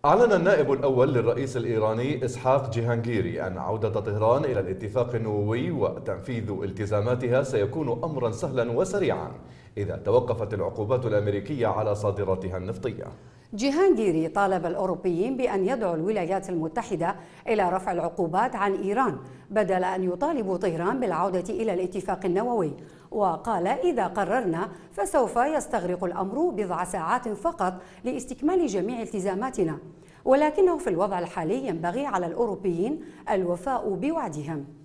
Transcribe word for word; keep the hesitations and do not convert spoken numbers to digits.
أعلن النائب الأول للرئيس الإيراني إسحاق جيهانغيري أن عودة طهران إلى الاتفاق النووي وتنفيذ التزاماتها سيكون أمرا سهلا وسريعا إذا توقفت العقوبات الأمريكية على صادراتها النفطية. جيهانغيري طالب الأوروبيين بأن يدعو الولايات المتحدة إلى رفع العقوبات عن إيران بدل أن يطالبوا طهران بالعودة إلى الاتفاق النووي، وقال إذا قررنا فسوف يستغرق الأمر بضع ساعات فقط لاستكمال جميع التزاماتنا، ولكنه في الوضع الحالي ينبغي على الأوروبيين الوفاء بوعدهم.